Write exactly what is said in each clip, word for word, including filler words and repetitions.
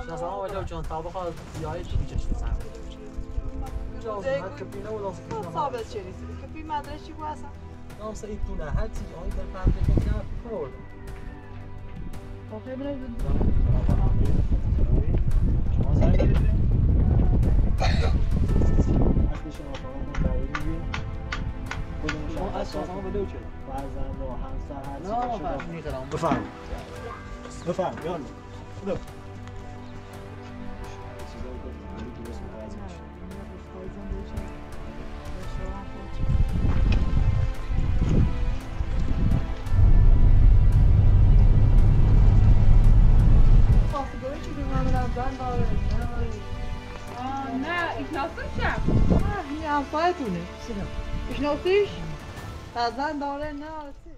مثلا ولو جان طابقة زيادة تجيش مثلا جاوز كبينا ولا صفينا صابت شريس كبي ما ادري شي واسع نام سيدنا هاتي اي در بعد كنا فور اوكي من شما زنگ دارید؟ اصلی شما فقط دایری ما اصلا فقط بلو چرا؟ بعضا با همسر هرچی نه ما فرش میخرم بفهم بفهم یالا بلو نه ایشناختیش این همسایتونه ایشناختیش زن داره نه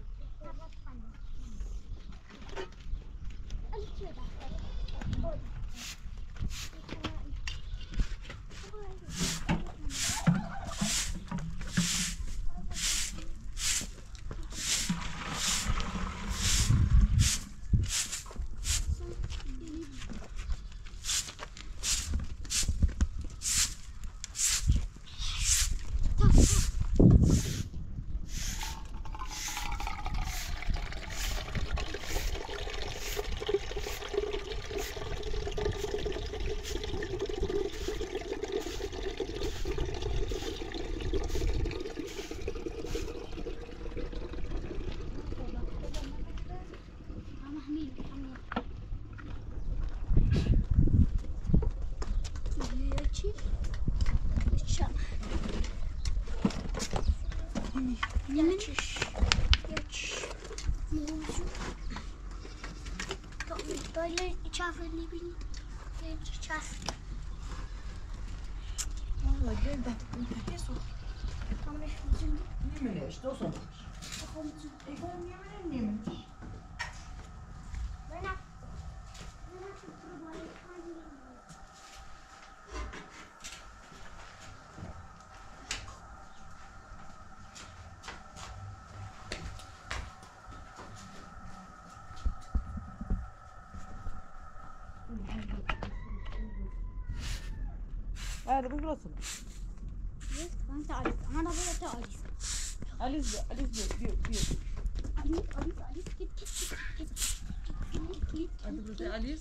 هذا بقول اصلا انت عليك انا بقول تعالي أليس أليس بيو بيو عليك عليك عليك كيت كيت كيت كيت كيت أنت بتقول أليس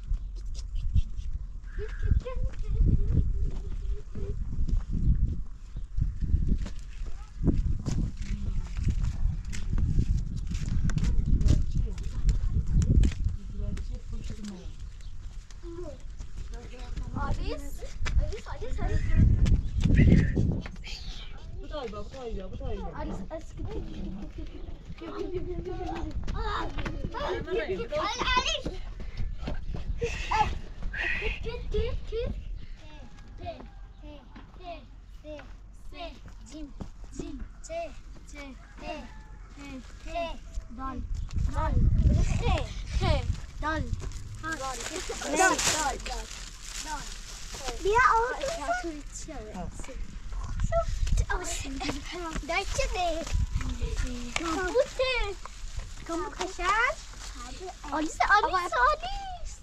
بطايبة بطايبة بطايبة عليك اسكت بیا آوردی دای چه ده کامپوته کامپوت کشن آلیس آلیس آلیس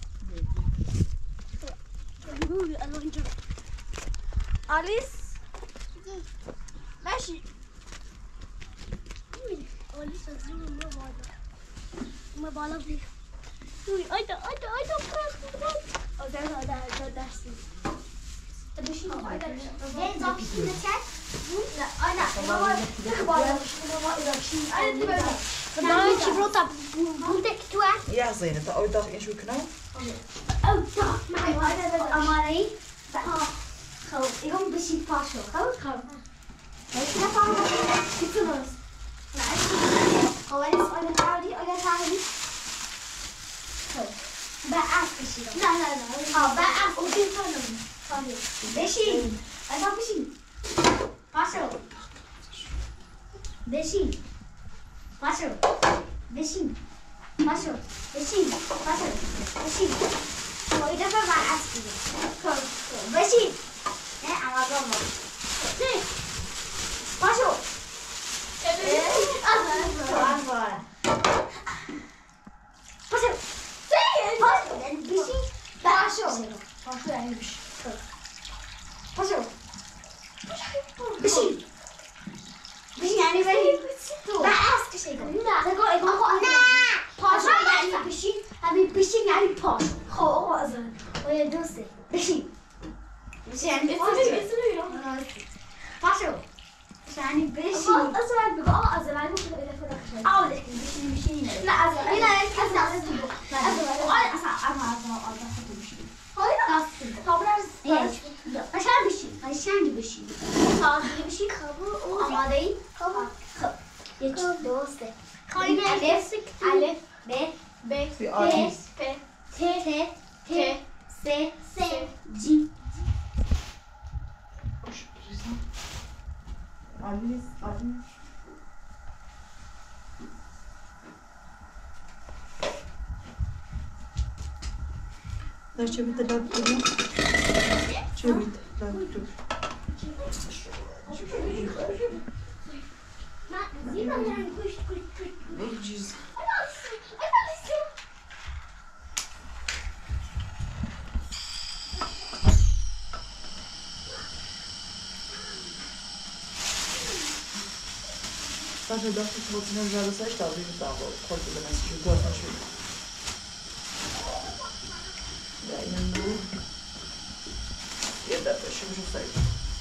آلیس ماشي آلیس از روی ما بالا ما بالا بی روی آیدا آیدا آیدا آیدا آیدا آیدا دستی بشین آیدا یه زاپشی نکرد لا انا انا شي بروطه بولتك توع يا زين انت أول داخل ايش وكنا؟ او داخ معي هذا اماني خو يوم بشي باشو خو خو لا فاهم كيف بس هو لسه انا تعالي انا تعالي بقى بشي لا لا لا اه بقى ودي فاهم بشي انا بشي Paso. Besin. Paso. Besin. Paso. Besin. Paso. Besin. Hoy da para así. Besin. Eh, ama como. Sí. Paso. Eh, agora. Paso. Sí. Paso. Besin. Paso. باشو باشو يعني بش باشو بشي بشي يعني بشي بس كشي لا تقول اقول باشو يعني بشي همي بشي يعني باشو خو اقو ازن ويا دوستي بشي بشي يعني باشو يعني بشي أزرع بقى أزرع ممكن إذا فرق أول إحنا بشي بشي لا أزرع هنا أزرع أزرع أزرع أنا أزرع أنا أزرع أزرع بشي هاي ناس خبرز لا عشان بشي عشان بشي صار بشي خبر أمادي خبر خب يك دوسته خاينة ألف ألف ب ب ت ف ت ت س س ج Alice, Alice. Dar ce uite la tine? Ce uite la tine? Ages. Sasha dacht ik wat ze zouden zeggen, dat ik het al wel kort de mensen die dat natuurlijk. Ja, en nu. Ja, dat is je zo zei.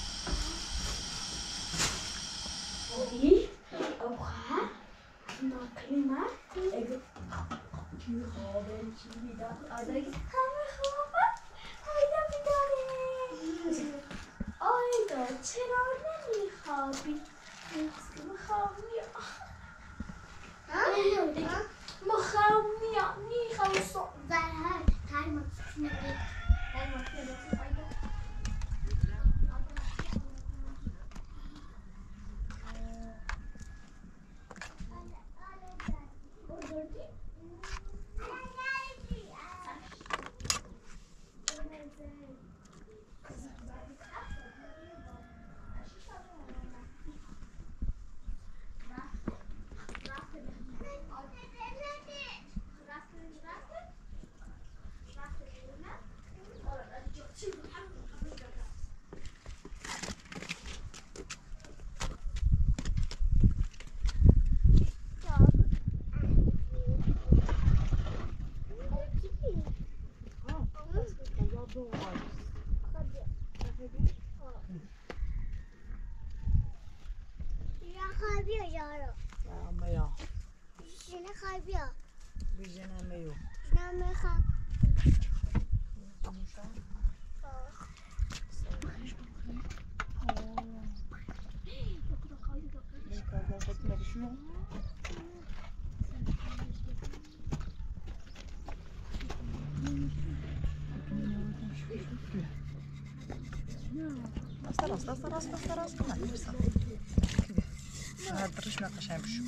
Oké, oga, nou klima, ik nu gaan we nu dat eigenlijk gaan we gaan. Hij dat bedoelen. Oh, dat chero niet happy. مخاومية ها؟ مخاومية مي خلصوا هاي هاي ما تسمعي هاي ما تسمعي Bijena meio. Não me ha. Старос, старос, старос, старос. هذا الرش ما قشعر بشو.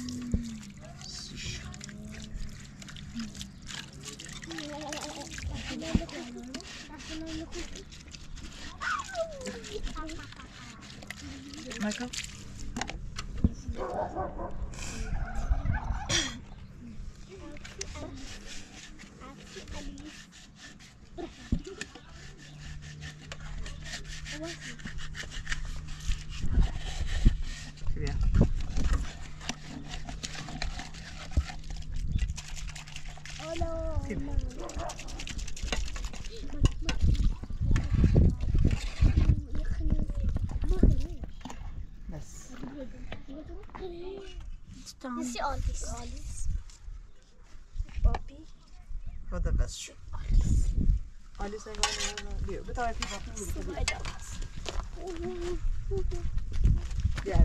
Michael? نسي آلیس آلیس بابی هذا بس شو آليس آليس أنا بيو بتاعي في بابي بيو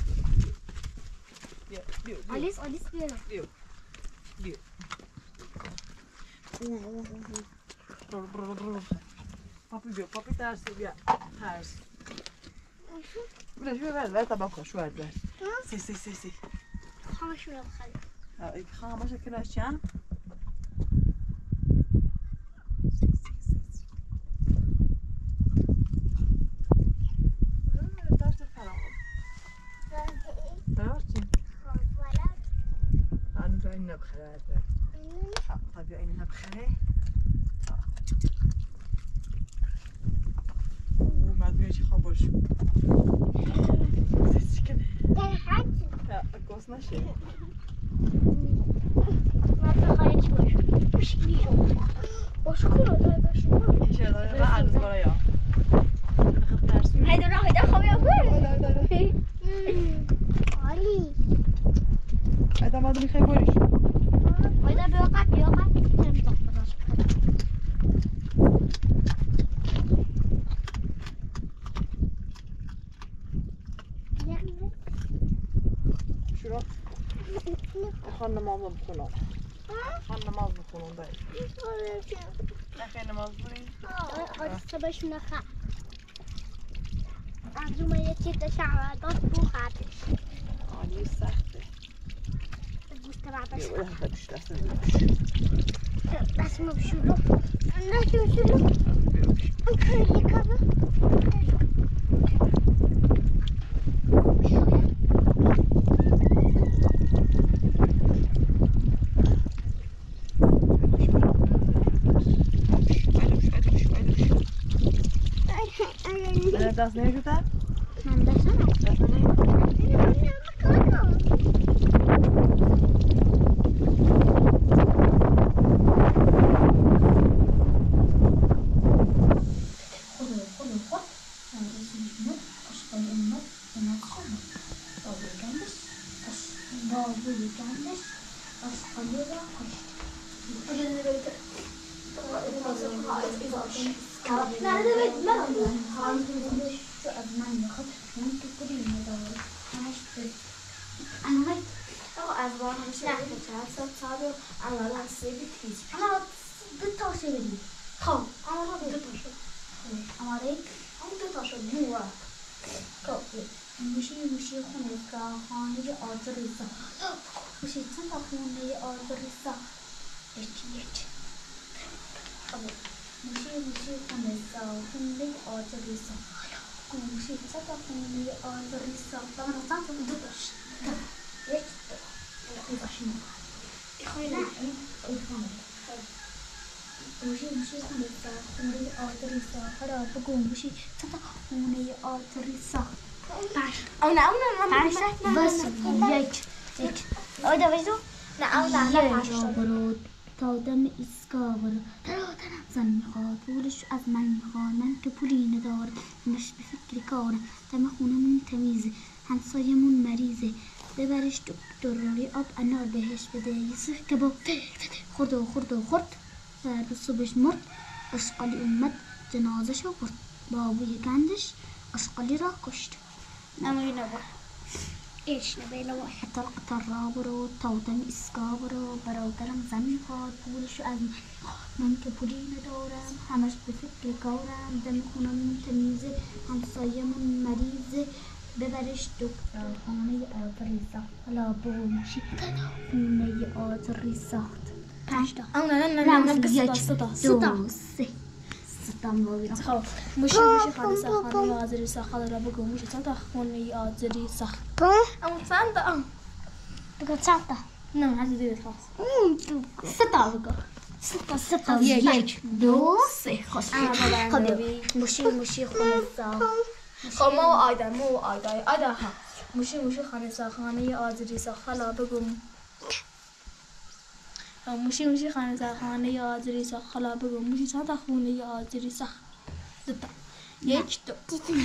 بيو بيو آلیس آلیس بيو بيو بيو بابي بيو بابي ترس بيو ترس بلا شو بعد لا تبقى شو بعد سي سي سي سي خامش ولا بخلي خامش كنا شان طيب يعني نبخره این شده من عروض برای یا خب ترسون هیدا نه هیدا خوابی آفر عالی هیدا ما دو میخوای بریش هیدا بیاقت بیاقت نمیتاق براش شروع خان نماز بخونم خان نماز بخونم باید نخیر نماز بریم صبحش نخواه از اون یه چیز شعبادات بو خردش عالی سخته گوشت بعدش بیا بله بدش دست نزدش دست ما بشورو دست بشورو خیلی کامه دست نمیشوته؟ من دست نمیم دست نمیم؟ موشی موشی خونه خانه آزاریسا موشی چند تا خونه آزاریسا یکی یک موشی موشی خونه خونه آزاریسا موشی چند تا خونه آزاریسا بابا نستان تو دو باش یک دو باشیم خیلی نه این خونه موشی موشی خونه خونه آزاریسا حالا بگو موشی چند تا خونه آزاریسا او نه او نه پنج بس یک یک او دا بشو نه او نه نه پنج را برو تا دم ایسکا برو ترا ترم زن میخواد پولش از من میخواد من که پولی ندارم همش به فکر کارم دم خونمون تمیزه همسایمون مریضه ببرش دکتر روی آب انار بهش بده یه سه کباب خورد و خورد و خورد فردا صبحش مرد اشقالی اومد جنازش رو برد بابوی گندش اشقالی را کشت نموی نبا ایش نبی نبا قطر قطر را برو تا دم ایسکا برو برادرم زن میخواد پولشو از من من که پولی ندارم همش به فکر کارم دم خونمون تمیزه همسایمون مریضه ببرش دکتر خانه آزاری ساخت حالا بگوشی خونه آزاری ساخت پنج تا او نه نه نه نه یک ستا دو سه ستام باید خب موشی موشی خانه ساخت خانه آزاری ساخت را بگو موشی چند تا خونه آزاری ساخت اما چند تا بگو چند تا نه هزی دیگه خواست ستا بگو ستا ستا یک دو سه خوش خب موشی موشی خونه ساخت خب ما و آیدا ما و آیدا آیدا ها موشی موشی خانه ساخت خانه آزاری ساخت حالا بگو موشی موشی خانه ساخت خانه آزاری ساخت حالا بگو موشی چند تا خونه آزاری ساخت دو تا یک دو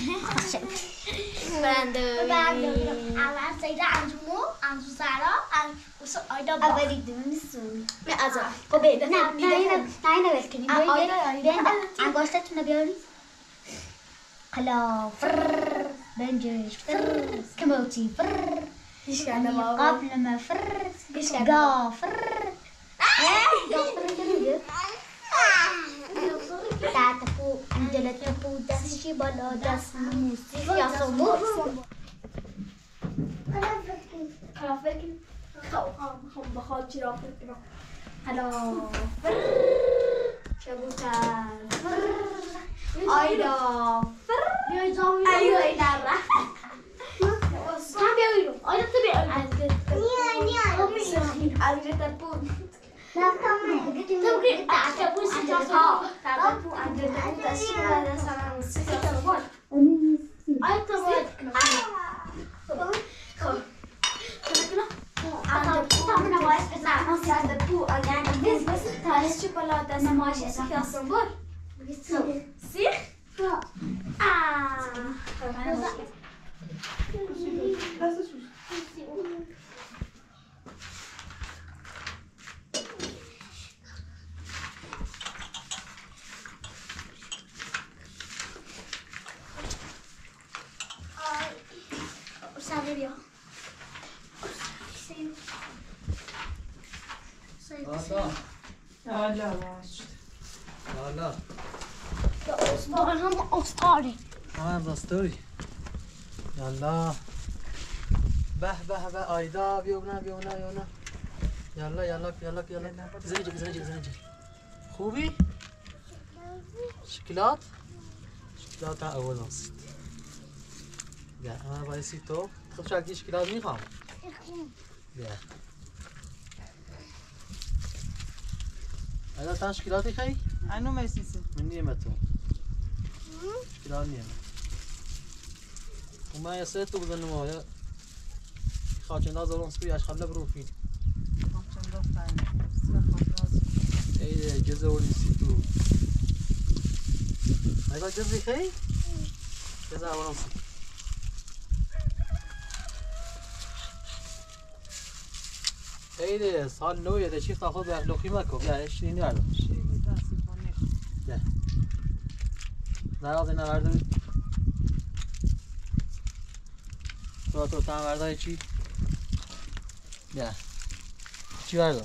برنده اول سیده انجمو انجو سارا انجو آیدا با اولی دومی سومی نه از خب بیده نه نه نه نه نه کنیم بیده انگاشتتون بیاری حالا فر بنجش فر کموتی فر قبل ما فر قافر قافر كده تعتفو عندنا تفو دسشي بلا دس موسيقى يا صمور کافر خو خو بخواد چی را فکر حالا فر کبوتر فر آیدا فر ایو اینا را کم بیایو آیدا تو بیایو نیا نیا از تپو تبغي تعتبو ها تپو از تپو داشتی باید سلام موسیقی بول آیدا باید خب Ada poo, ada poo, ada poo, ada poo, ada poo, ada poo, ada poo, سيخ؟ آه Sabe bien. لا لا باش لا لا هم أستاري. ها دستوری یالا به به به آیدا بیونا بیونا بیونا یالا یالا یالا یالا زنجی زنجی زنجی خوبی؟ شکلات؟ شکلات اول نسید بیا اما بایستی تو خب شکلی شکلات میخوام بیا آیدا تا شکلاتی خیلی؟ اینو میسیسه من نیمه تو شکلات نیمه وما يسيت وبدن مويه خاطر نازل ونسبي اش خبله بروفين خاطر دفتن خاطر اي جزء ونسيتو هذا جزء خي جزء ونص اي صار نو اذا شفت تاخذ لو قيمتكم لا ايش يعني شيء متاسفانه لا لا هذا نرد تو تو تا برداری چی؟ بیا چی بردار؟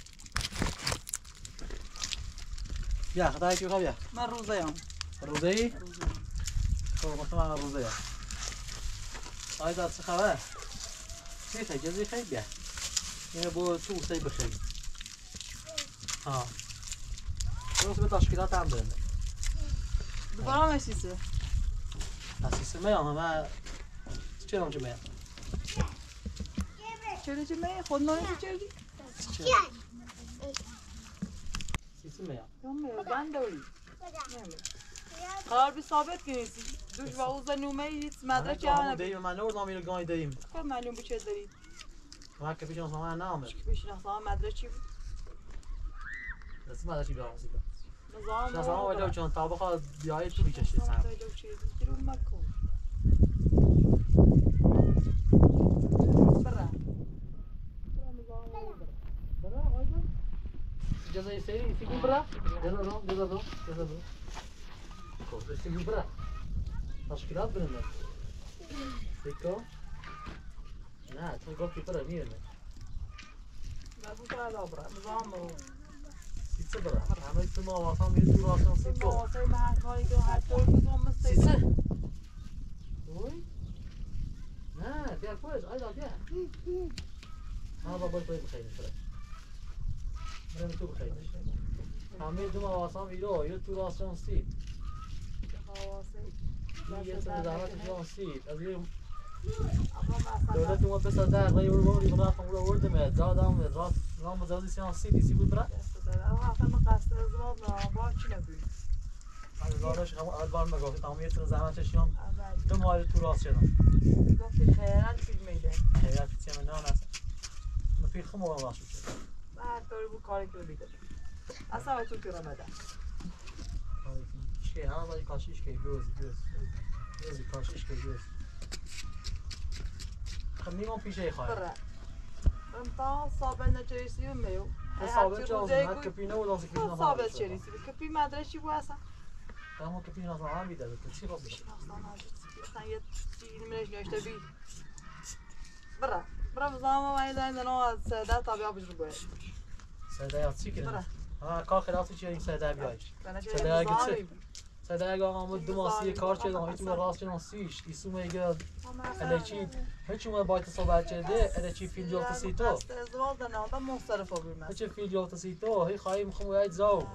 بیا خدای چی بخواه بیا من روزه هم روزه ای؟ خب مثلا من روزه ای آیدا چه خبر؟ چی خیلی جزی خیلی بیا اینه با تو سایی بخیلی ها درست به تشکیلات هم برنده دوباره میسیسه اسیسه میام همه چه اونجا میام چرا چه می خود نانی چردی سیسه میام هم می بند دوری قرار بی ثابت کنیسی دوش و اوزا نومه ایت مدرک من یا دیم من نور نامی رو گاهی دیم خب معلوم بچه دارید من که پیشان سامان نامه که بشین اصلا مدرک چی بود دستی مدرکی بیارم سیده نظام شما ولی چون طبقه بیای تو میکشید سم درون مکن برا برا آیدا جزای سری فیگو برا جزا دو جزا دو جزا دو خب فیگو برا تشکیلات برنده فیگو نه تو گفتی برا میرنه بابو برا برا نظام رو سیسه برا همه تو ما واسه میری تو راسان سیسه واسه من هایی که هر طور بزنم مثل سیسه اوی نه بیا کوش آیدا بیا ها بابا باید بخیرش برا برم تو بخیرش همه دو ما واسه میری یا تو راسان سید یه سر دعوت جان سید از یه دولت ما بس در غیر وری من رفتم اون ورد می دادم راست رام زادی سیان سیدی سی بود برا اصلا من قصد ازدواج نه با چی نبود ازدواجش هم اول بار مگفت تمام یه سر زحمتش یام دو ماه تو راست شدم گفتی خیرات فیلم میده خیرات فیلم نه نه من فیلم خمو واسه شد هر طوری بود کاری که بیده اصلا تو که رمضان چه هم ولی کاشیش که گوز گوز گوز کاشیش که گوز خب میمون پیشه خواهد برا انتا ثابت نچریسی میو ثابت جاز نه کپی نه ودانسی کپی نه ثابت چریسی کپی مدرشی بود اصلا اما کپی نه اصلا هم بیده تو چی خواستی اصلا یه چیزی منش نوشته بی برا برا بزنم من این دنو از سعده تابعه بجرو باید سعده یا چی کنه؟ ها کار خلاصی چیه این سعده بیای سعده سعده اگه چه؟ سعده اگه آمد دو ماسی کار چه دام هیچ راست چه نسیش ایسو میگه الچی هیچ ما باید صحبت چه الچی فیلم جوت سی تو ازدواج نه آدم مصرف بود من هیچ فیلم جوت سی تو هی خواهی میخوام باید زاو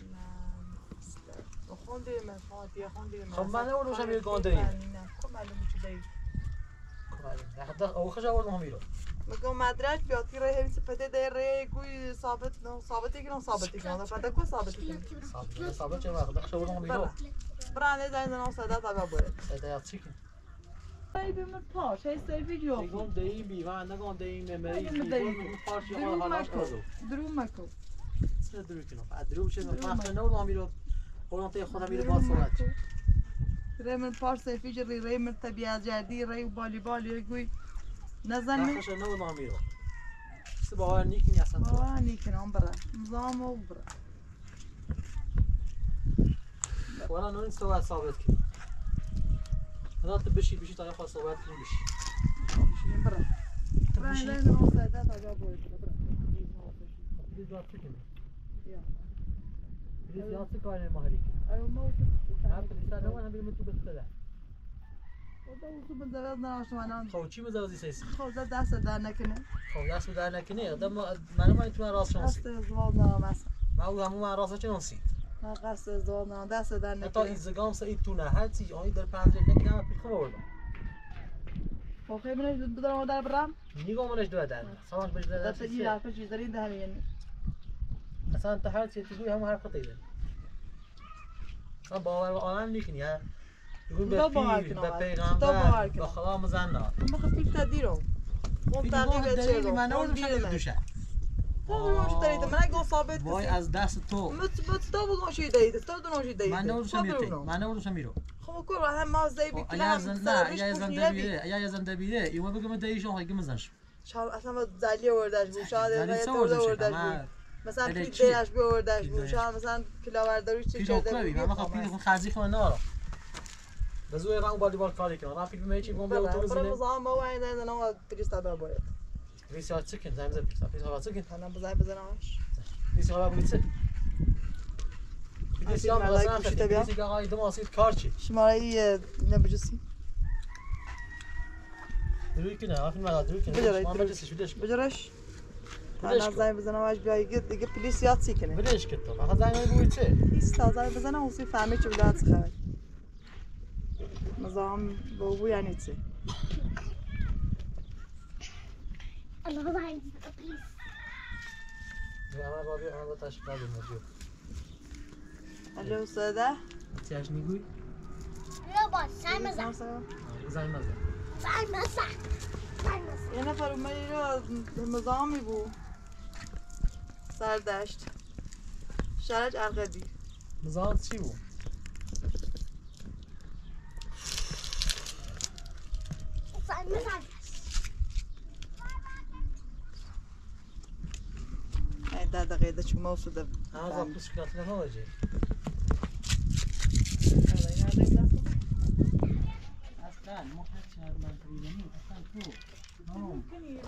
خوندیم فاتیه خوندیم خب من اون روشم یه گنده ایم خب معلومه چی دایی حتی او خش آورد هم میرو میگم مدرک بیاد که ره همیشه پته در ره کوی ثابت نه ثابتی که نه ثابتی که نه پته کو ثابتی که ثابت ثابت چه وقت خش آورد هم میرو برانه زنده نه صدا تا بره سعده یا چی کنه؟ ای بیم پاش هی سیفی جو میگم دایی بیوان نگم دایی ممری میگم پارچه درو حالا مکو درو مکو چه درو کنم درو چه من نور هم میرو قولان تي خودم میره باز صحبت ری من پارس فیج ری ری من طبیعت جدی ری و بالی بالی گوی نزن می نخش نو نامیرو سبا نیکی اصلا تو آه نیکنم برا نظام و برا ولی نون صحبت ثابت کی نه تو بشی بشی تا خواست صحبت کنی بشی بشین برا برا این لازم اون ساده تا جا باید برا پلیز جواب چه کنی؟ یا پلیز جواب چه کاری ماهری ایو موت من پلیس نه من بیرم تو بسته خدا تو من زود ناشوانان خب چی مزازی سیسی خدا دست در نکنه خب دست در نکنی آدم من ما تو راست شانسی دست ازدواج نامس ما او همون من راست شانسی نه قصد ازدواج نام دست در تا نکنه اینستاگرام سعید تو نه هر چیز آنی در پنجره نکنم پیش خبر خب خیلی من بدارم در برام نگاه منش دو در سامش بج در دست این حرف چیز دارین ده همین اصلا انت هر چیزی تقول هم حرف خطيره من باور آنم نکنی ها يقول دا باور به کنم. به دا باور پیغمبر کنم. به خدا مزنا ما خفیف تدیرم اون تقریبا چه من رو نور شده دوشه تو رو دارید من اگه ثابت وای از دست تو مت مت تو بگو چی دارید تو دو نوشی دارید من نور شمیرم من نور شمیرم خب کور هم ما زی بی اگر زن نه اگر زن دبیره اگر زن دبیره ایو بگم دیشون هاگه مزنش شاید اصلا ما زلی آوردش بود شاید زلی تو سوردش آوردش من بود مثلا اله پیت چی؟ دیرش بیاوردش پیت بود دیرش. شاید مثلا کلاورداری چی پیش کرده اوکلاوی بود من خب پیش خون خرزی خون نارا بزوی رنگ بالی بال کاری کنم رفیق میچی بگم بیا تو برای بزنه مزام ما وای نه نه ما پلیس تا باید ریسی ها چکن زمین زد پیش پیش ها چکن انا بزای بزنمش ریسی ها بگید چه ریسی ها ملای مثلا گوشته بیا. ریسی که آقای دماسید کار چی شماره ای نبجسی دروی کنه آفین ملا دروی کنه بجرای شما دروی. مجلسش بدش بجرش بدش انا کن. زای بزنمش بیای دیگه دیگه پلیس یاد سی کنه بدش که تو فقط زنگ بگوی چه ایست تا زای بزنم اون سی فهمی چه بلاد خبر مزام بابو یعنی چی الله زنگ بلیز اما بابی اما تشکر دادم مجید الو ساده تیاش نیگوی یا باش زنگ بزن زنگ مزه زنگ بزن زنگ بزن یه نفر اومدی رو مزامی بود سردشت شرج عقدی مزاد چی بود زنگ بزن ای ده دقیقه چون موسو ده اما زاد پس کنات نه واجه اصلا ما هر چی از من تویدنی اصلا تو نام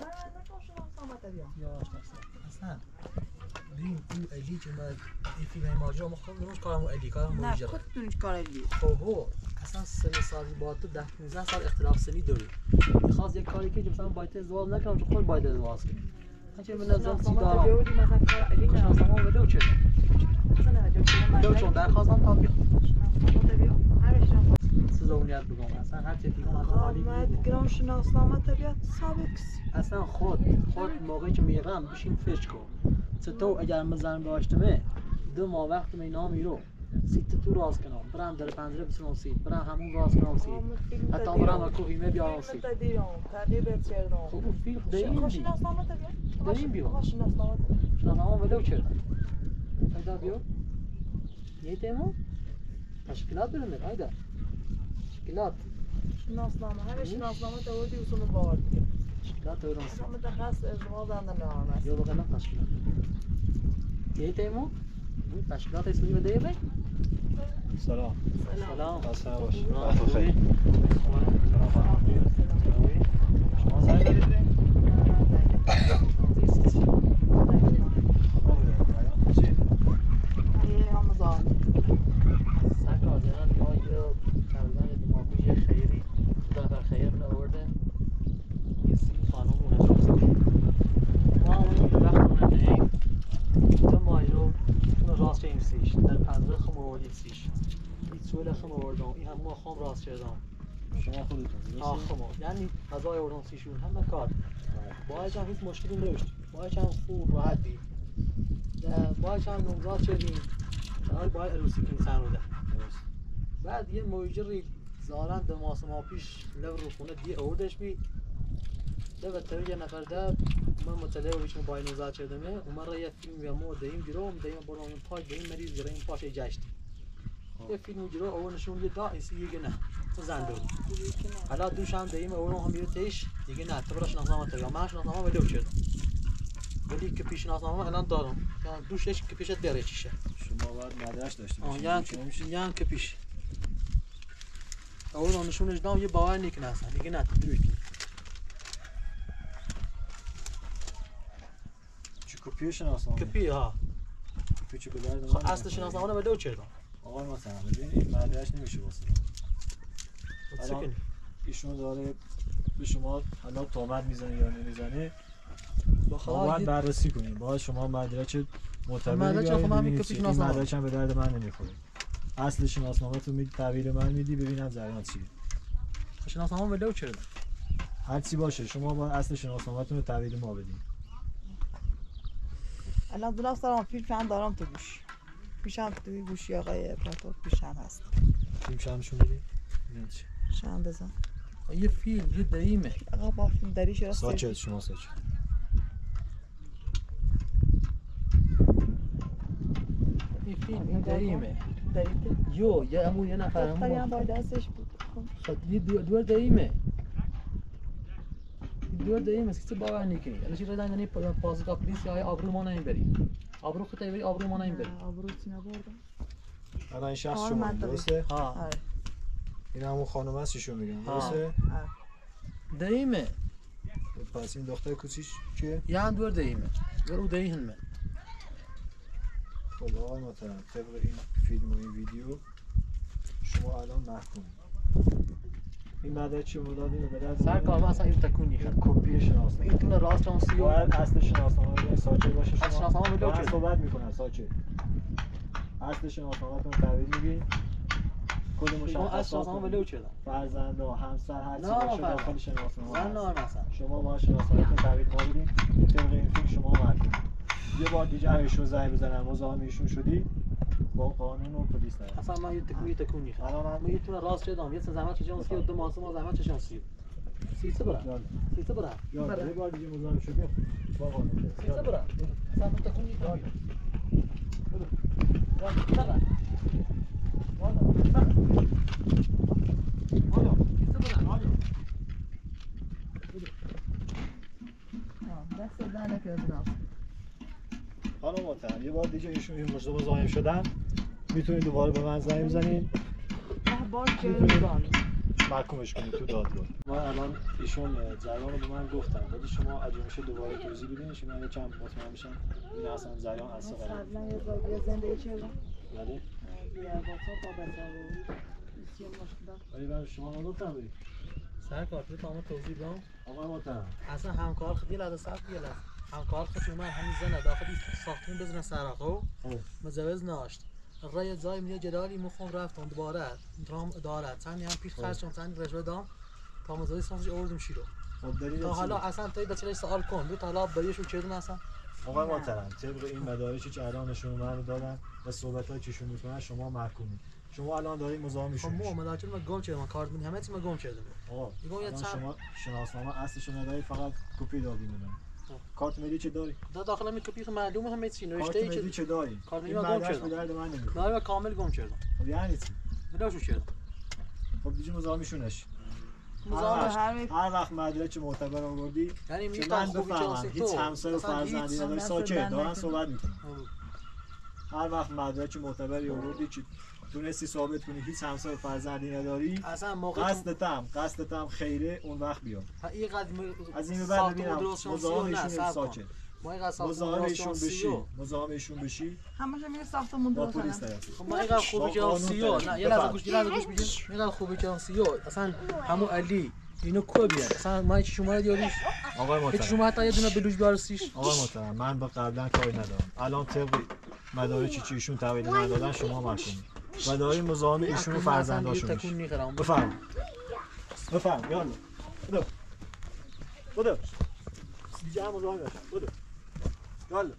یا اصلا ببین اون الی که من این فیلم ماجرا مخوام نروش کارمو الی کارمو نه ماجرا خود دونش کار دی خب هو اصلا سن سالی با تو ده پانزده سال اختلاف سنی داری میخواست یک کاری که مثلا باید ازدواج نکنم چون خود باید ازدواج کنی هرچی من نظرم سی دارم مثلا کار علی نه شناسنامه هم ولو چه ولو چون درخواستم تا بیخ سزونیت بگم اصلا هر چی دیگه من حالی آمد گرام شناسنامه طبیعت سابق اصلا خود خود موقعی که میگم بشین فکر کن چطور اگر مزن داشتمه دو ماه وقت می نامی رو سیت تو راست کنم برم در پنجره بسنم سید برم همون راست کنم سید حتی برم کوهیمه بیارم سید تغییر کردم خب اون فیلم داریم دی شناسنامه طبیعت داریم بیو شناسنامه شناسنامه ولو چه ایدا بیو یه تیمو تشکیلات برنده ایدا تشکیلات شناسنامه همه شناسنامه تودی اصول باور تشکیلات برنده اصلا متخصص ازدواج عندنا نعمه يلا بقى نقص ايه تيمو تشكيلات اسمي بدايه بي سلام سلام السلام باش آه، بخير خوبی؟ شما زنگ دارید ايه هم زاد سرکار جنان ما یه تقریبا یه دو ماه پیش یه خیری تو دفتر خیر آورده یه سی خانم رو نشسته ما اون یه وقت اون ندهیم دو ماه رو اون راست شدیم سیش در پنجره خم آوردیم سیش این سوال خم آوردم این هم ما خم راست شدم شما خودتون آه خم یعنی غذای آوردم سیشون همه کار باید هم هیچ مشکلی نداشت باید هم خوب راحت بید باید هم نمزاد شدیم باید باید عروسی کنیم سن بوده بعد یه موجری زارن دو ماه ما پیش لب رو خونه دی آوردش بید ده بدتر یه نفر ده من مطلعه و بیشون باید نمزاد شدمه و من را یه فیلم یا مو دهیم گیرم دهیم برام این پاش دهیم مریض گرم این پاش جشت یه فیلم جلو اون نشون یه داعسی یه نه تو زندون حالا دوش هم دیم اون هم میرتش دیگه نه تو براش نظام تو یا ماش نظام ولو شد ولی که پیش نظام الان دارم یعنی دوشش که پیشت بره چیشه شما باید مدرش داشته آه باشید یعنی که یعنی که پیش اون نشونش دام یه باور نیک نه اصلا دیگه نه تو چی کپی شناسنامه کپی ها کپی چی بدارد خب اصل شناسنامه ولو چردم آقای مثلا ببین این مدرش نمیشه واسه الان ایشون داره به شما حالا تهمت میزنه یا نمیزنه با ما باید بررسی کنیم باید شما مدرک معتبری مدرک بیارید خب همین ببینید کپی این شناسنامه مدرک هم به درد من نمیخوره اصل شناسنامه تو میدی تحویل من میدی ببینم جریان چیه شناسنامه ولو چردم هر چی باشه شما باید اصل شناسنامه‌تون رو تحویل ما بدید الان دو دارم فیلم هم دارم تو گوش پیشم توی گوشی آقای پراتور پیشم هست فیلم شمشون بدید ببینید چی شم بزن یه فیلم یه دریمه آقا با فیلم داریش راست ساچت شما ساچت این فیلم این دریمه دارید یو یه امو یه نفر دختری هم هم با دستش بود خب یه دو- دور دریمه دور دریمه که باور نکنی الان چی راه دادن پاسگاه پلیس یا آبرو ما نمیبری آبرو خودت بری آبرو ما نمیبری آبروتی نبردم الان این شخص کار شما منطقی. درسته ها آره این همون خانم هست ایشون میگن ها. درسته آره دریمه پس این دختر کوچیک کیه یه دور دریمه دور او دریمه خب آقای محترم طبق این فیلم و این ویدیو شما الان محکومید این مدرک چی مدادین به درد سر کار اصلا این تکون نیخت کپی شناسنامه این تونه راست شانسی و باید اصل شناسنامه رو ساچت باشه شما اصل شناسنامه رو با من چه؟ صحبت میکنم ساچت اصل شناسنامه‌تون تحویل میگین کد شما اصل شناسنامه مشخصاتون ولو چه فرزند همسر هر چی نه، باشه فرزند. داخل شناسنامه زن هست. نه مثلا شما با شناسنامه‌تون تحویل ما بدین طبق این فیلم شما محکومید یه بار دیگه ایشون زنگ بزنم مزاحم ایشون شدی با قانون و پلیس دارم اصلا من یه تکون یه تکون نیخت الان من- من یه تونه راست شدم یه سه زحمت چه شانسی و دو ماه سه ماه زحمت چه شانسی سیسه برا یالا سیسه برا یالا یه بار دیگه مزاحم شدی با قانون سیسه برا اصلا من تکون نیخت برا برا دست در نکردم حالا محترم یه بار دیگه ایشون این مجرم مزاحم شدن میتونید دوباره به من زنگ بزنید ده بار که می‌تونید زن محکومش کنید تو دادگاه ما الان ایشون جریان رو به من گفتن ولی شما اگه میشه دوباره توضیح بدین شما من یکم مطمئن بشم این اصلا جریان اصلا قرار قبلا یه بار یه زندگی چه ولی بیا با تو با بسر چی مشکل ولی من شما نگفتم برید سر کار تو تمام توضیح بدم آقای محترم اصلا همکار خدی لازم صبر بیاد همکار خود من همین زنه داخل ساختمون بزنه سراخو مجوز ناشت رای زای میگه جدالی مخم رفتم دوباره درام دارد ثانی هم پیش خرج کردم ثانی رجوع دام تا مجوز سانش آوردم شیرو خب دلیل تا چی؟ حالا اصلا تا بچه‌ای سوال کن دو تا حالا بریشو چردن اصلا آقای محترم طبق این مدارکی که الان نشون من دادن و صحبتایی که شون میکنن شما محکومید شما الان دارید مزاحم خب ایشون مو مدارچون ما گم کردم کارت من همه چی ما گم کردم آقا میگم یه الان چند- شما شناسنامه اصلشو نداری فقط کپی دادی به من کارت ملی چه داری دا داخل می کپی معلومه همه چی کارت نوشته ای ملی که چه داری کارت ملی این ما گم مدرک به کردم درد من نمیخوره نه کامل گم کردم خب یعنی چی بلاشو کردم خب دیگه مزاحمشونش مزاحم هر هر وقت- وقت هر وقت مدرک معتبر آوردی یعنی که میگم من خوبی بفهمم شانسی هیچ تو همسر و اصلا هیچ فرزندی نداری همسر ساکت بند دارن نکنه. صحبت میکنن هر وقت مدرک معتبری آوردی که تونستی ثابت کنی هیچ همسر و فرزندی نداری اصلا موقع قصدتم قصدتم خیره اون وقت بیا این قدیم از این به بعد ببینم مزاحمشون ساکت ما این قد ساختمون مزاحمشون درست بشی شانسی مزاحمشون بشی همش میگه ساختمون با درست پلیس کنن طرفی خب ما این قد خوبی که سیو نه یه لحظه گوش یه لحظه گوش بگیر این قد خوبی که سیو اصلا همو علی اینو کو بیاد اصلا ما هیچ شما دیاریش آقای هیچ محترم شما حتی یه دونه بلوش بیارسیش آقای محترم من با قبلا کاری ندارم الان طبق مدارکی که ایشون تحویل من دادن شما محکومید و داری مزاحم ایشون و فرزنداشون تکون میشی میخرم بفرم بفرم یالا بدو بدو دیگه هم مزاحم باشم بدو یالا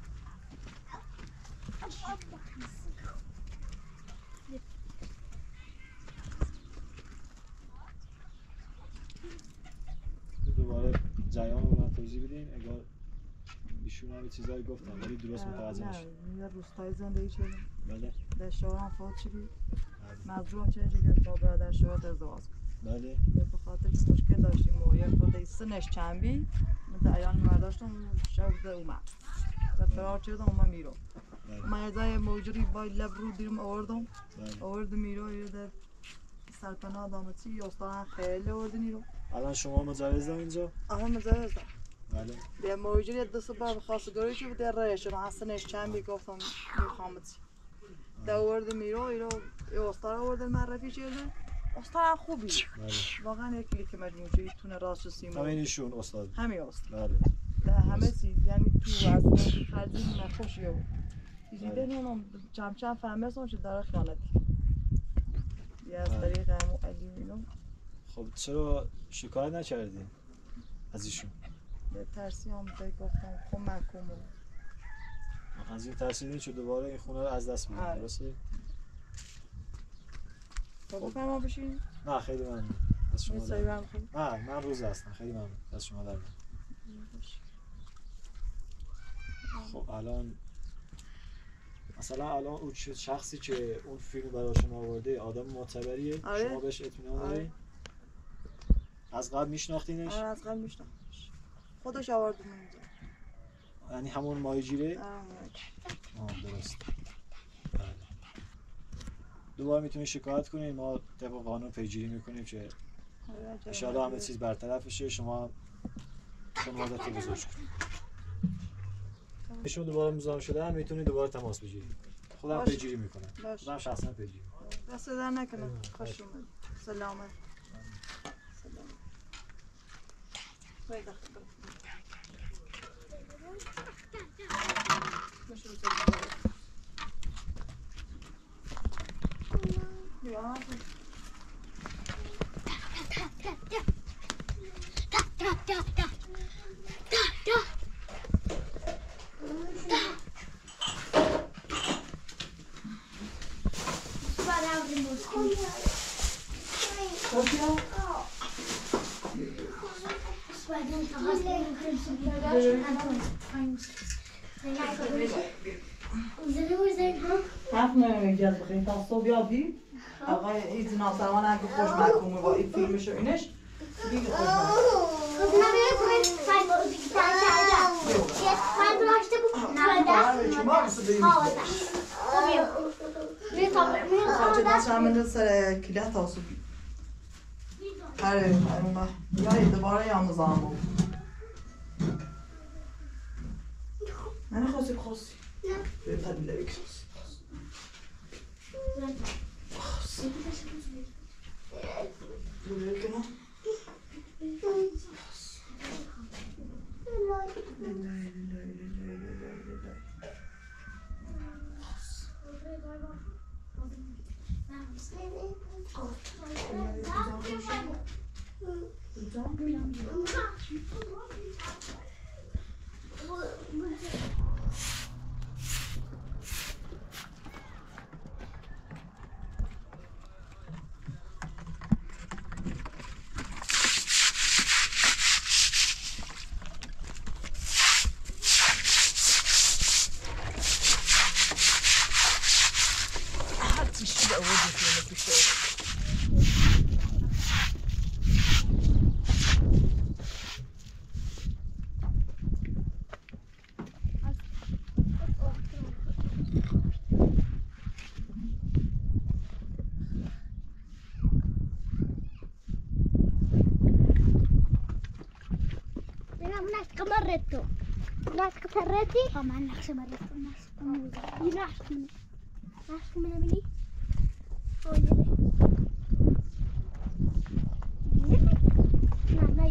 دوباره جریان رو به من توضیح بدین اگر ایشون هم یه چیزایی گفتن ولی درست متوجه نشد نه روستای زندگی چه بله در شوهرم فوت شدی مجبورم چه دیگه با برادر شوهر ازدواج کنم. بله به خاطر که مشکل داشتیم و یه خورده سنش چنبی من ایان مرداشتم شب اومد و فرار کردم اومد میرو من ازای موجودی با لب رو دیرم آوردم آوردم میرو یه در سرپناه دامتی استان خیلی آوردن میرو. الان شما مجوز دارین اینجا؟ آها مجوز دارم. بله. در موجودی دست بار خواستگاری که بود در رایش من سنش چنبی گفتم میخوامتی در آوردم میرو ایرو استان آوردن معرفی کردن استاد خوبی واقعا یک کلیک مجموعه تونه راست سیمون همینشون استاد همین است بله در همه چیز یعنی تو از خرجی نخوشی و دیده نمیم چم چم فهمه سون شد داره خیانتی یه از طریق همو علی اینو خب چرا شکایت نکردین از ایشون؟ به ترسی هم به گفتم کمک کنم از این ترسیدین چه دوباره این خونه رو از دست میدین درسته؟ تو بفرما بشین؟ نه خیلی ممنون از شما نیست ایوان خوب؟ نه من روز هستم خیلی ممنون از شما در خب الان مثلا الان اون شخصی که اون فیلم برای شما آورده آدم معتبریه آره. شما بهش اطمینان دارین؟ از قبل میشناختینش؟ آره از قبل میشناختمش خودش آورد من اینجا یعنی همون ماهیگیره؟ آره آه درست بله دوباره میتونید شکایت کنید ما طبق قانون پیگیری میکنیم که انشاءالله همه چیز برطرف بشه شما خانوادت رو بزرگ کنید ایشون دوباره مزاحم شدن میتونید دوباره تماس بگیرید خودم پیگیری میکنم خودم شخصا پیگیری میکنم دست در نکنه خوش اومد سلامت سلام باید اخبار مشروع سلام یا حرف نمیگه از بخیر تا صبح یادی آقای ایز ناسروان اگه خوش مکومه با این فیلمش و اینش دیگه خوش مکومه سر کلیت آسوبی هره هره یا دوباره یا مزامو من خواستی خواستی بهتر بیله بکساسی خواستی بیله بکنم مرتو ناسك فرتي طبعا نحشي مرتو ناس ينحشي من نحشي من مني هو يلي لا لا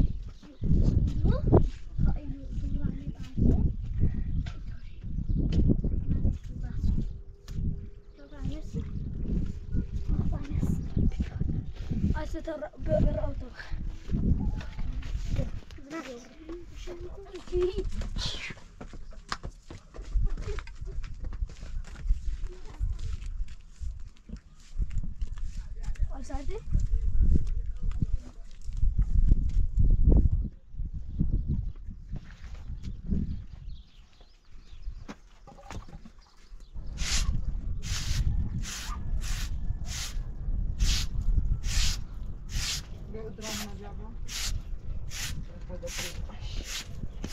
ترى بالأوتو أصعدي درام نجابا خدا باش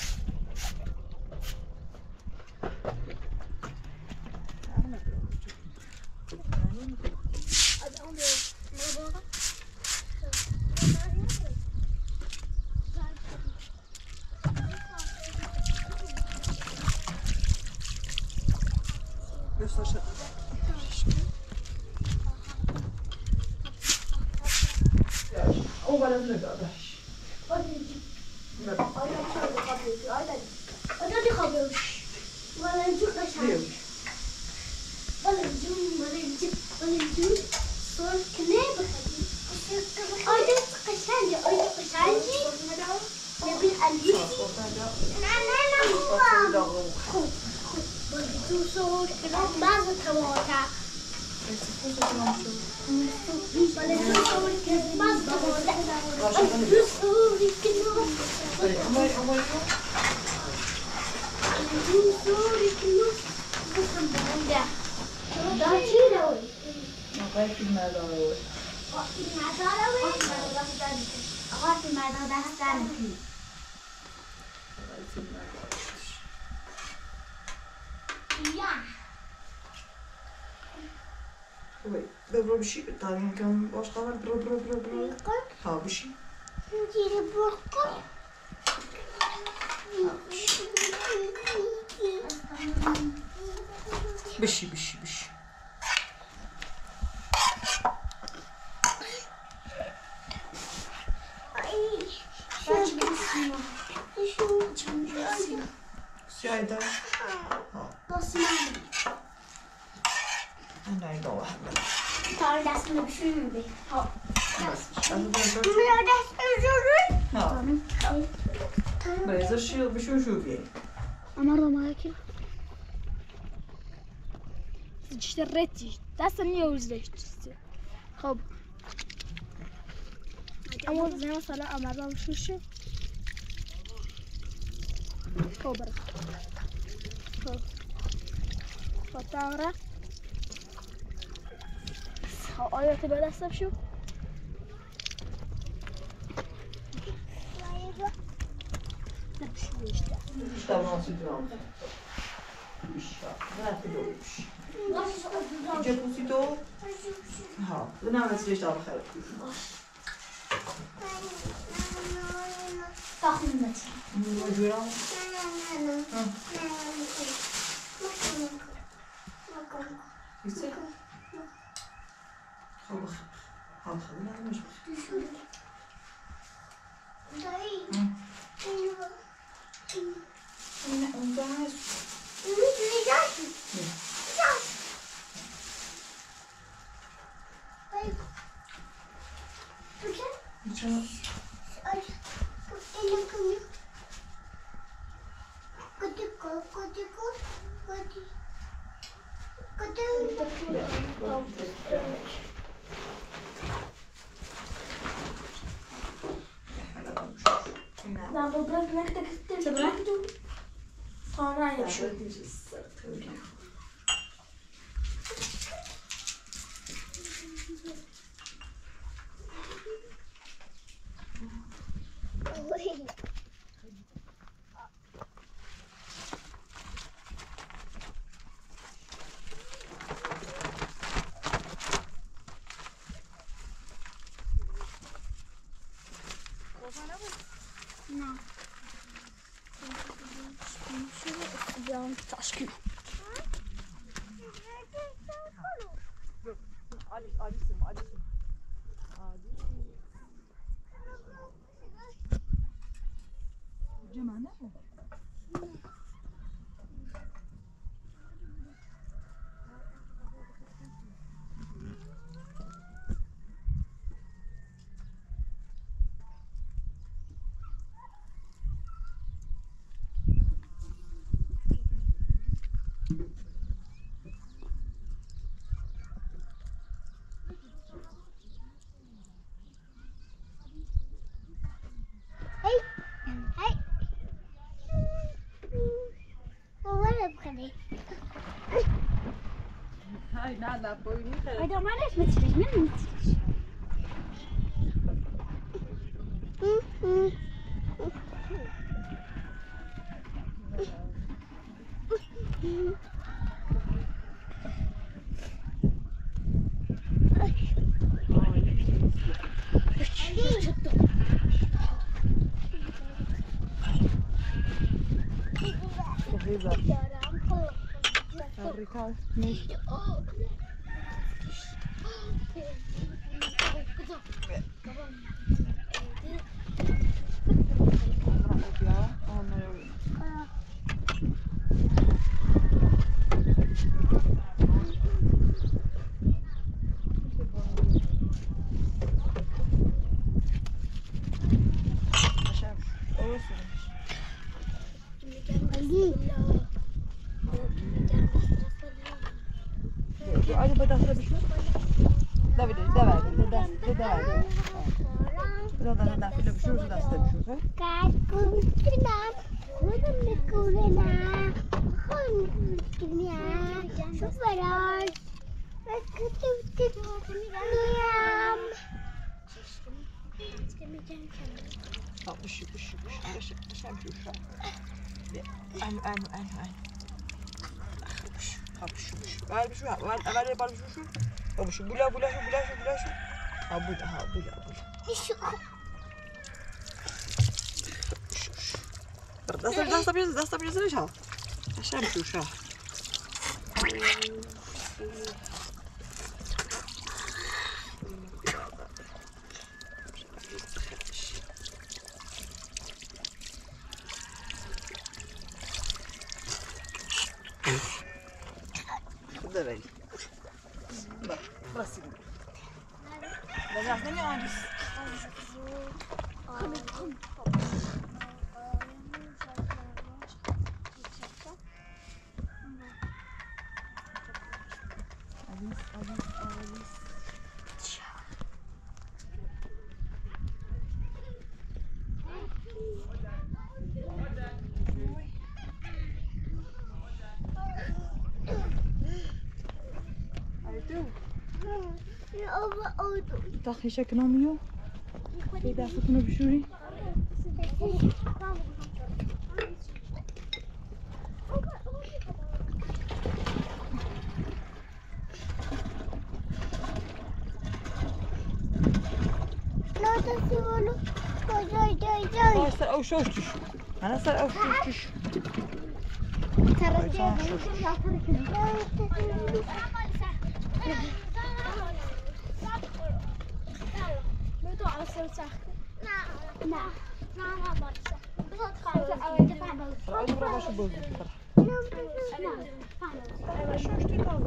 او ولا نقدرش Hadi kalıyormuş. Balancık aşağı. Balancık, balancık, balancık. Sonra kime bakalım? Ayda kaşancı, ayda kaşancı. Ne bir Ali. Ne ne ne bu? Balancık sonra kime bazı tavada. Balancık sonra kime bazı tavada. Balancık sonra kime. Ama ama ما في المدار برو بشی تایم کم باش خبر برو برو برو برو ها بشی بشی بشی بشی سیاه دار نه نه Tar dersini düşünün bir. Ha. بذار شیل بشو شو بیای مرة معاك اشتريتي تسني وزلشت خب أول زي مثلا أمرنا وشوشة كبر خب فتارة آیا تو به دستم شو اشتغل سیدرام بیشتر نه تو بیش اینجا پوسی تو ها نه مثل اشتغل خیلی Tahmin مجبورم بیسته خب خب خب نه مش نه اون باز Ben bu bırakmak da istedim. Bıraktım. Sonra yaşıyor. نعم استبيان تشكيل Ali Ali'sim Ali'sim. Ali. Cemane mi? Hai, nada, poi lì. هذا ما ليش متشرج من متشرج الركاز ماشي. Hadi bedasına bir şey. Da bir de da ver. Da da da ver. Da da da bir şey da da bir şey. Kalkıntıdan kulağımı kulağına konuştum ya. Sıfırar. Bakıtım tıklayam. altmış yetmiş yetmiş yaşam şu şu. An an an an. Hapşuş. Var bir şey var. Var var var bir şey. Ama şu bula bula şu bula şu bula şu. Ha bula ha bula bula. Dasta dasta bir dasta bir zırh ha. Yaşam şu şu. ده بالي بس ده جاهز نمي عاجز تاخي شكل عميو إذا فتنا بشوري لا تسيبونه جاي جاي جاي أنا سر أو شوشتش أنا سر أو شوشتش ترى جاي لا لا لا ما برسه بس خلاص أول دفعة أنا برا باش بوز لا شوشتي كذا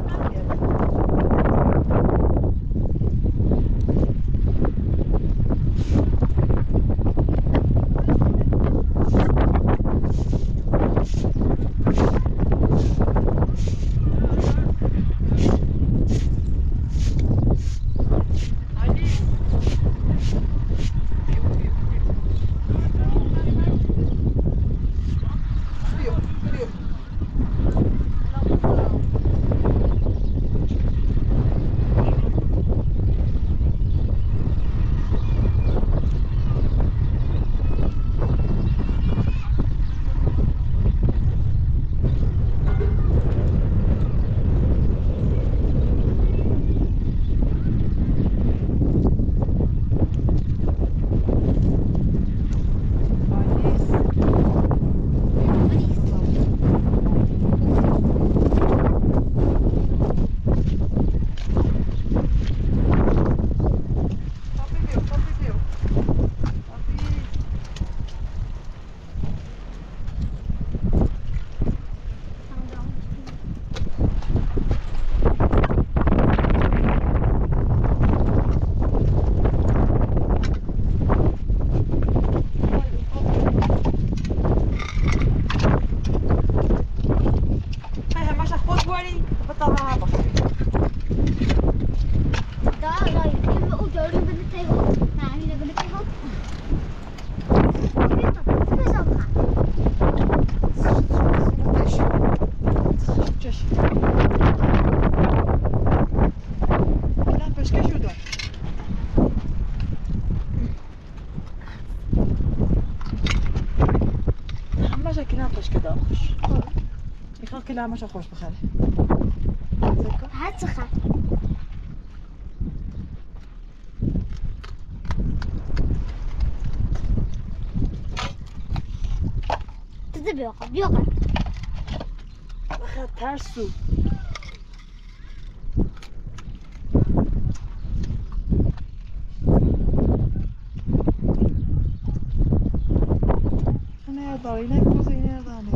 لا مش خوش بخير هات سخن بده بیاقا بیاقا بخیر ترسو نه داری نه کوزه اینه دانه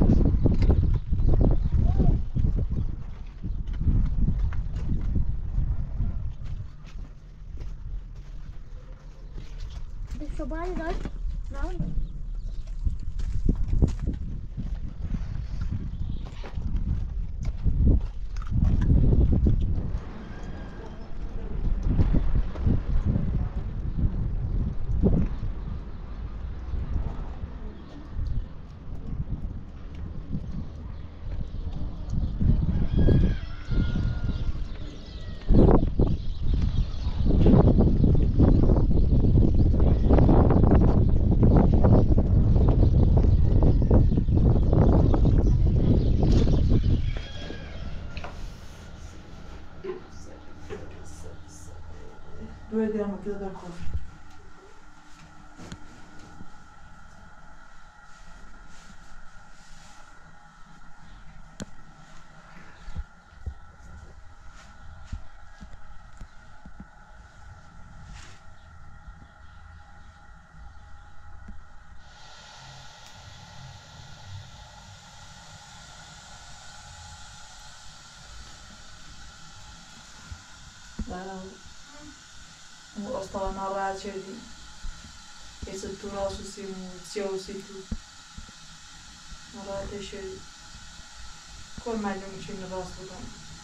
شبان داشت نه due diramo chiudo dal cuore. O استان ناراحت شدی یه تو راست و سیمو سیاسی تو ناراحت شدی کل مجموع میشین راست بودم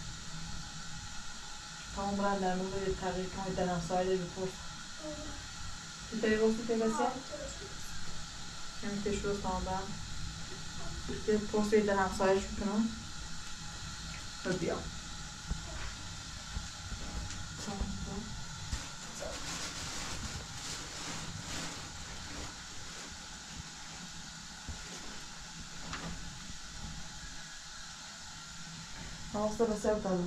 تمام برن در مورد تغییر کنید در همسایه بپرس دیدایی گفتی که بسیار نمیتش روز تمام برن بپرسید در همسایهش بکنم و بیام Vamos a hacer todo.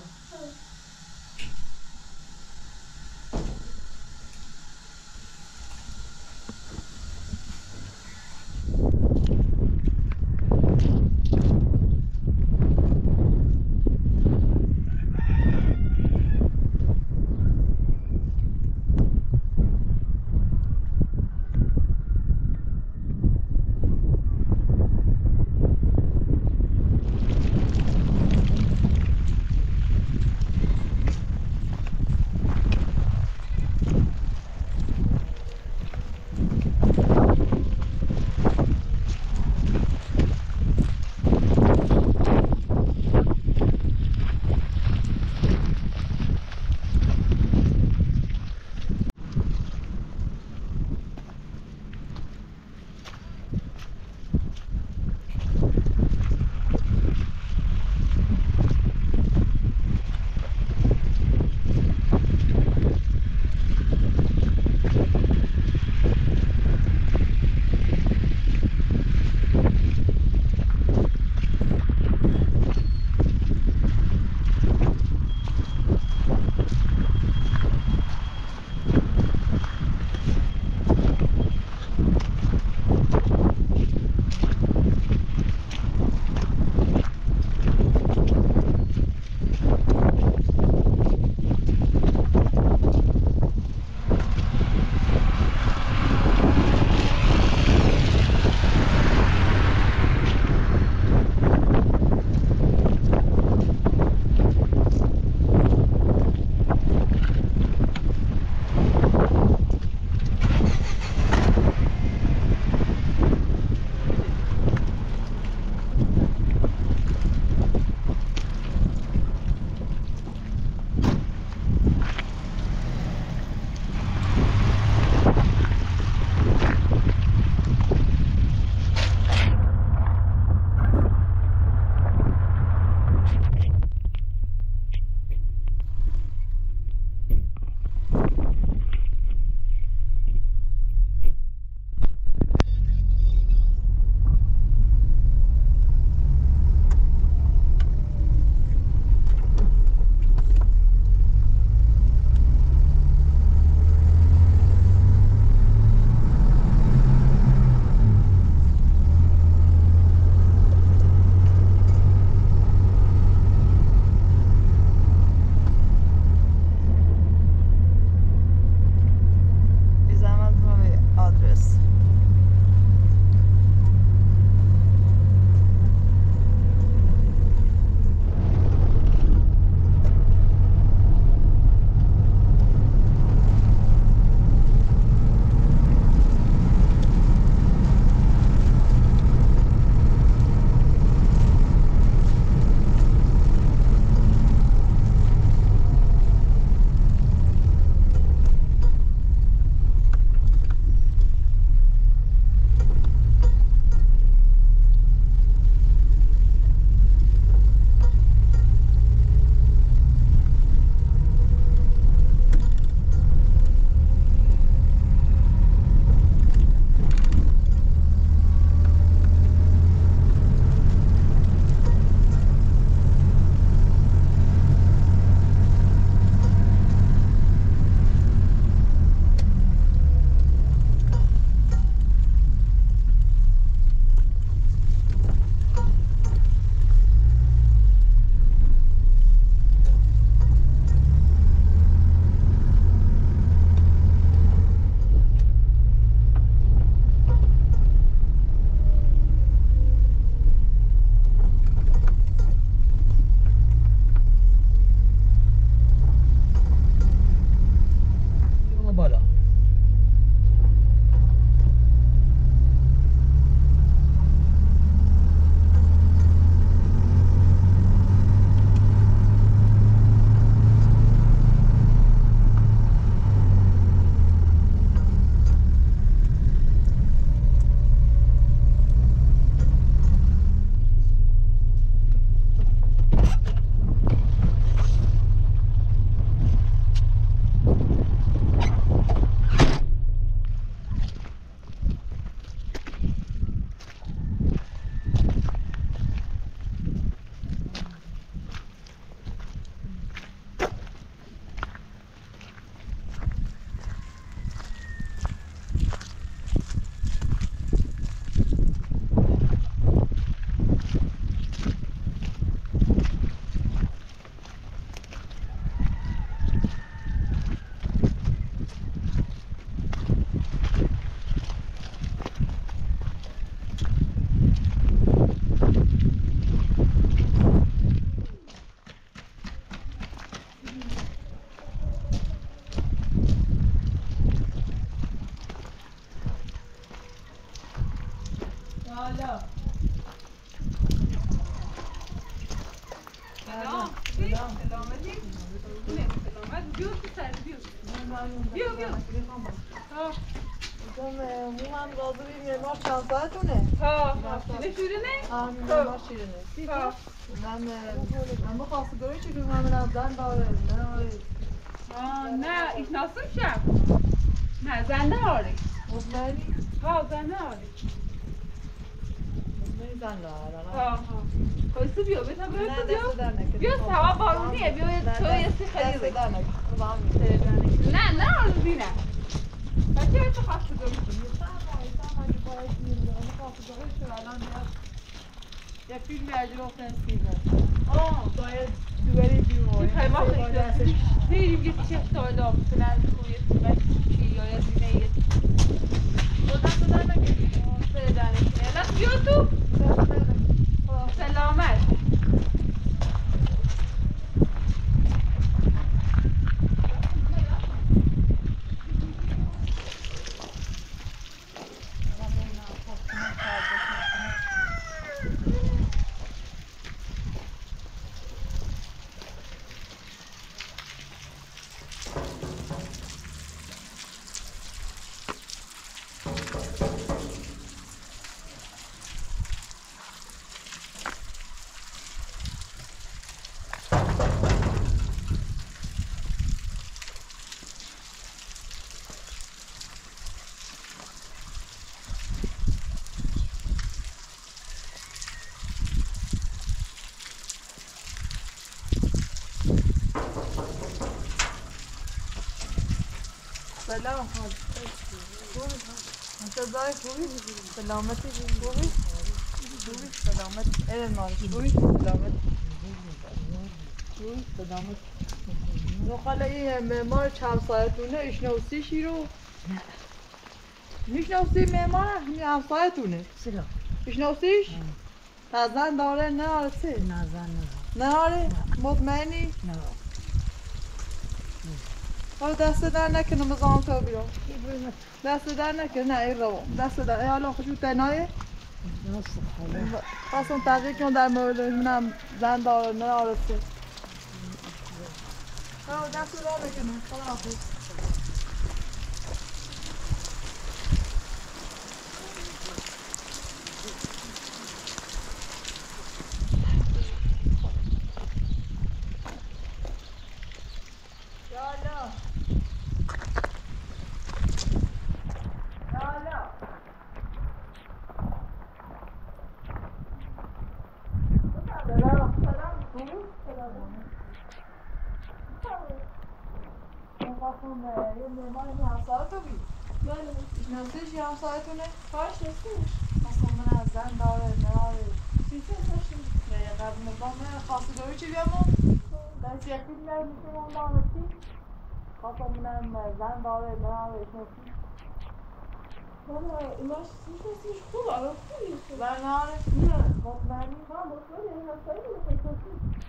سلام سلامتی سلامت بیو تو سر بیو بیو بیو ها مو هم راضی بیم ما چند ساعتونه ها ها نشورینه ها ما شیرینه ها من من بخواست گروه چی که من از زن داره نه ها نه ایش ناسم شب نه زنده آری مطمئنی؟ ها زنده آری مطمئنی زن داره ها ها کویسو بیو بیتا بیو نه تو بیو دست در نکن بیو سوا بارونیه بیو تو یه سی خیلی دست در نکن نه نه آرزی نه بچه تو خواست گروه یه فیلم اجرا فیلم آه باید دوباره بیماری میخوای ما خیلی دیریم یه چه سالا مثلا توی بچی یا یه زینه یه با دست در نکنی سه در نکنی دست بیا تو سلامت سلام انت ازاي خوبي سلامتي خوبي خوبي سلامتي ايه المال خوبي سلامتي خوبي سلامتي لو قال ايه معمار چند ساعتونه اشنوسیشی رو میشنوسی معمار همین همسایتونه سلام اشنوسیش تازن داره نه آره سه نه زن نه نه آره مطمئنی نه حالا دست در نکنه مزام تو بیرون دست در نکنه نه این رو دست در ای حالا خوشو تنایه خواستم تحقیق کن در مورد منم زن داره نه آرسته حالا دست در نکنه خدا حافظ یه مهمان این همسایه تو بی بله نزدیش یه همسایتونه کارش نستیش اصلا من از زن داره ناره بیتون ساشیم نه یه قبل مقام خاصی داری چی بیامو دست یکی بیار میشه من دارستی خواستم منم زن داره ناره اشنسی بابا ایماش سیستش خوب آره خوبی و ناره نه مطمئنی ها مطمئنی این همسایه میخوای ساشیم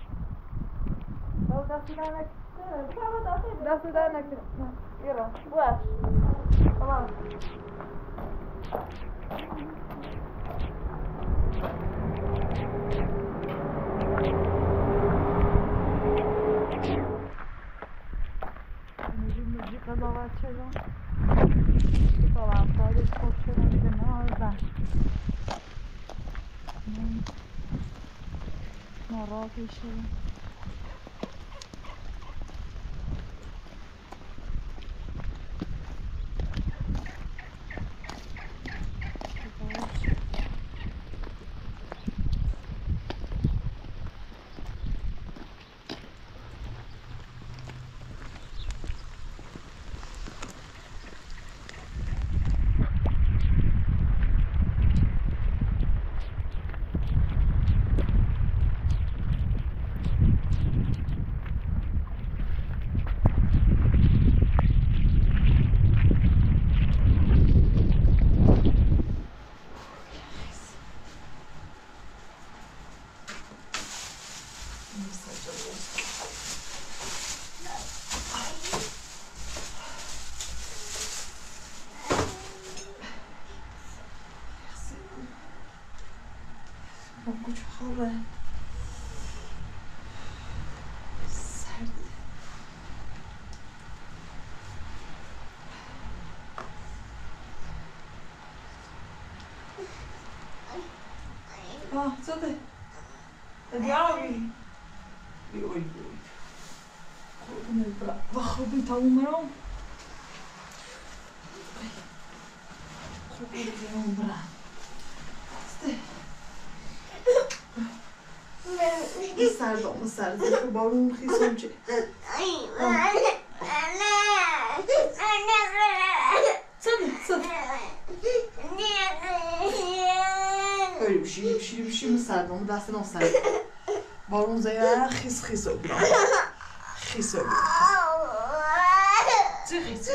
تو دستی در نکن بابا دسته دست در نکن ایرا باش تمام میگی قضاوت شدم تو همسایه خود شدم که نه زن ناراضی شدم گوش خوابه سرده آه زده دیاری بیوی بیوی خوبه برا و خوبی تموم مرام خوبی تموم برا سردم سرده که بارون خیسم چه سده سده بری بشی بشی بشی سردم دست نام سرده بارون زیاد خیس خیس رو برام خیس رو برام چه خیس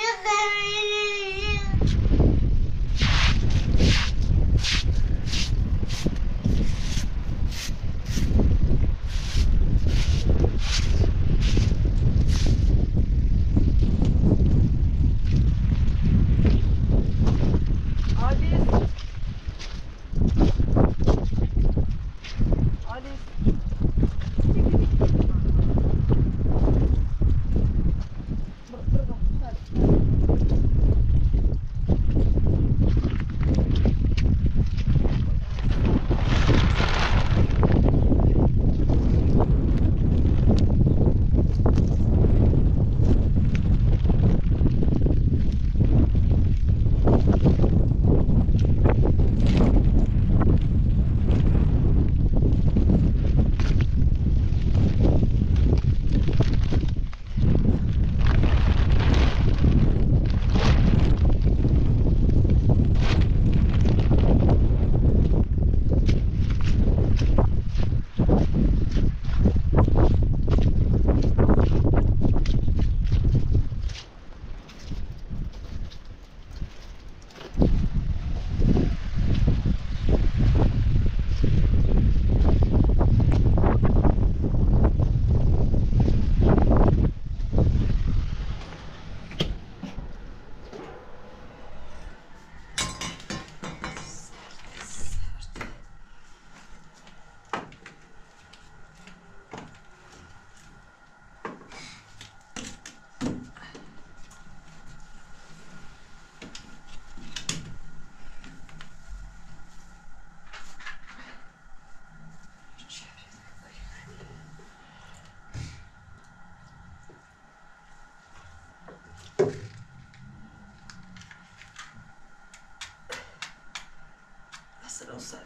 Não sabe.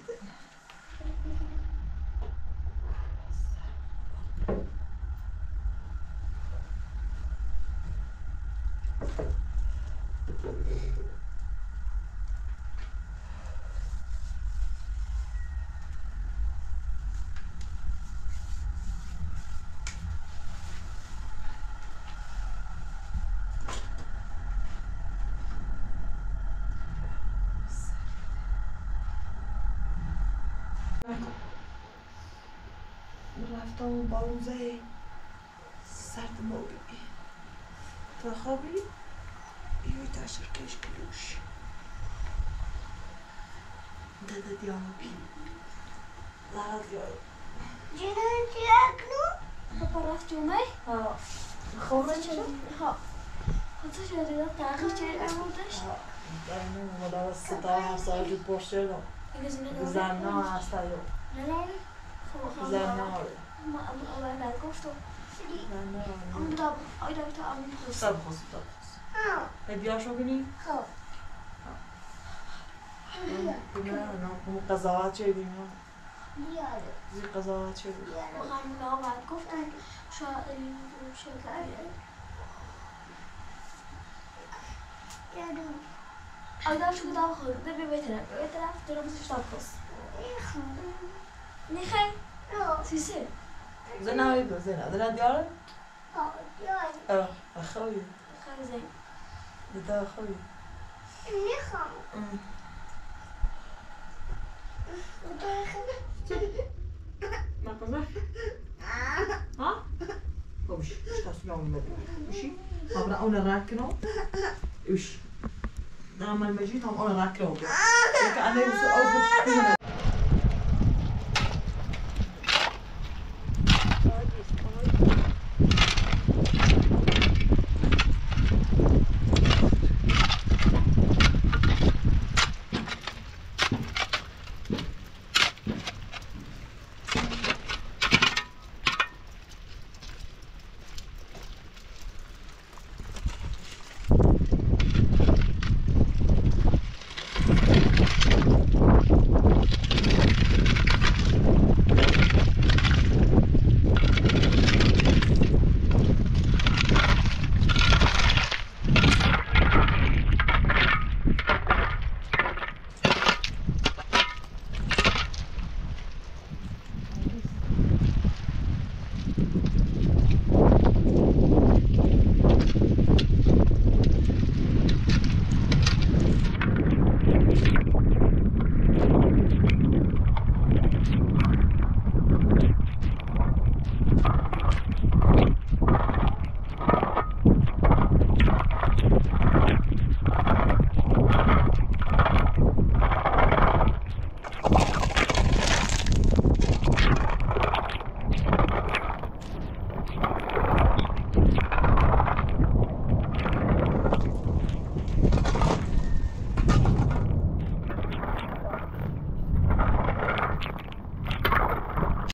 رفتم بارونزه سرد موبی تا خوابی یوی تاشر کش کلوش داده دیانوکی لحظ دیانو جنان تیاکنو پاپا رفت جمعه ها خوابه چه؟ ها خاطر شده داد تاخیر چه امودش دارم مدار ستا هم ساعتی پرشه دارم زن نه هسته یو نه زن نه ما اول بعد گفتم زن نه اون داب آی داب تا اون خود سب خواست داب خواست بیاشو کنی؟ خب نه نه اون قضاوت چه دیم بیاره زی قضاوت چه دیم ما خانم بعد گفتن شاید این شکر یادم آدم شو دام خورد ببی بهتره بهتره دارم سش داب خواست میخوای؟ سیسه زن هایی دو زن ادرا دیاره؟ آه دیاره اه اخوی خیلی زن دیده اخوی میخوام نکنه؟ ها؟ خبش اشتاس نوم مدي ماشي طبعا انا راكنه وش نعمل مجيد هم انا راكنه هيك انا يوصل اول